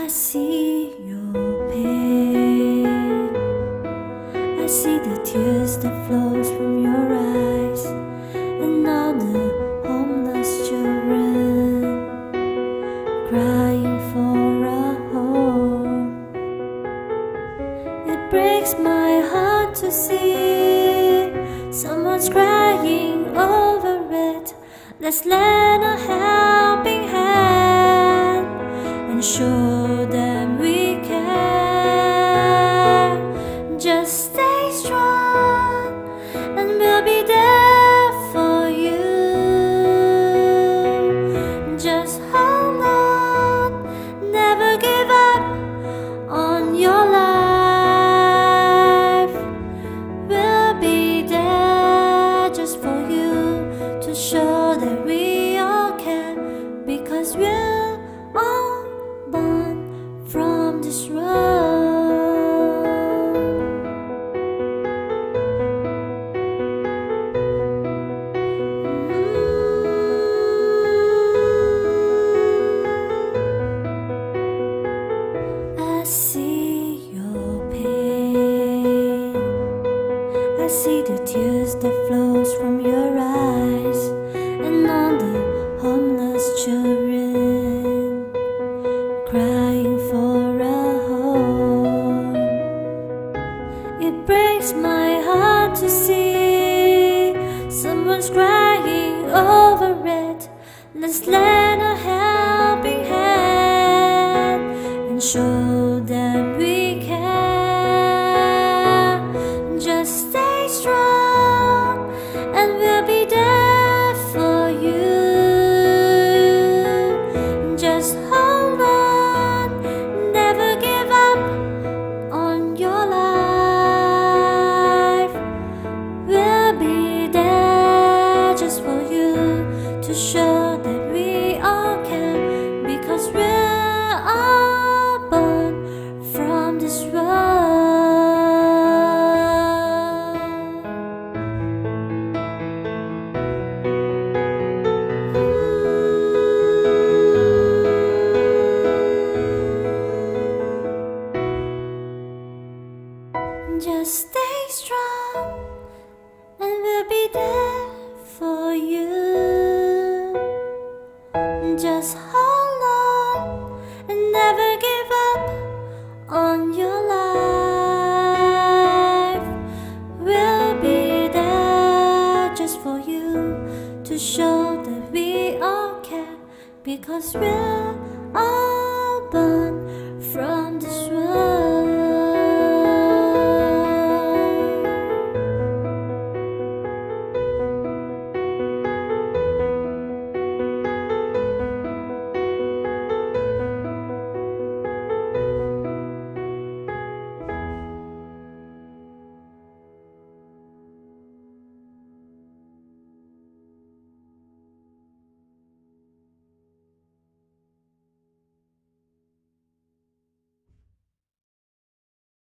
see your pain. I see the tears that flows from your eyes, and all the homeless children crying for a home. It breaks my heart to see someone's crying over it. Let's lend a helping hand and show them we care. Just stay strong and we'll be there for you. Just hold on, never give up on your life. We'll be there just for you, to show that we all care, because we're all born from this road. I see your pain. I see the tears that flows from your eyes, and all the homeless children crying for a home. It breaks my heart to see someone's crying over it. Let's lend a helping hand and show them we care. Just stay strong and we'll be there for you. Just hold on, never give up on your life. We'll be there just for you, to show that we all can, because we're all born from this world. Just stay strong and we'll be there for you. Just hold on and never give up on your life. We'll be there just for you, to show that we all care, because we're all born from this world.